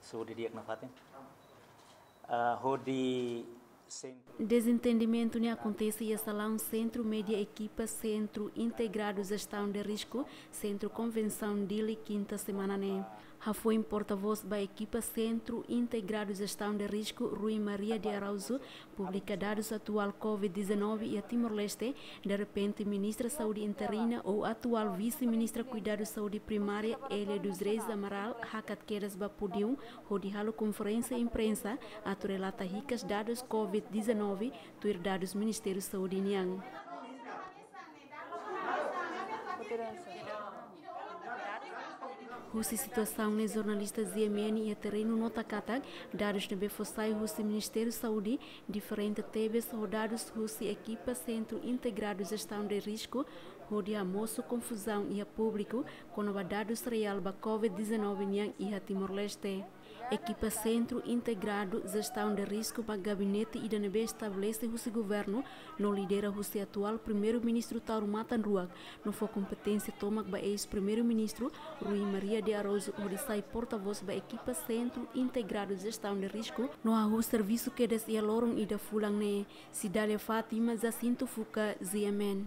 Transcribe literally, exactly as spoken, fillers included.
Saúde dia que na fatem. Hodi Desentendimento ne acontece e salão Centro Média Equipa Centro Integrado Gestão de Risco Centro Convenção Dili quinta semana ne. Já foi porta-voz da equipa Centro Integrado Gestão de Risco Rui Maria de Arauzo publica dados atual Covid dezenove e a Timor-Leste. De repente, ministra Saúde interina ou atual vice-ministra Cuidado Saúde Primária Elia dos Reis Amaral Hakat Quedas Bapudium onde halo conferência imprensa aturelata ricas dados Covid dezenove tuir dados Ministério Saúde Niang. Husi situação nos jornalistas I M N e a terreno nota catag, dados de Befosai Husi Ministério Saúde, diferente tebes rodados Husi equipa Centro Integrado Gestão de Risco, onde há moço confusão e a público, com dados real da Covid dezenove e a Timor-Leste. Equipa Centro Integrado Gestão de Risco para Gabinete e da estabelece o governo, não lidera o atual primeiro-ministro Tauro Matanruak, não foi competência toma para ex-primeiro-ministro Rui Maria de Arauzo, onde sai porta-voz da Equipa Centro Integrado Gestão de Risco, não há o serviço que des e alorum e da fulang ne, Cidália Fátima Jacinto Fuca, Z M N.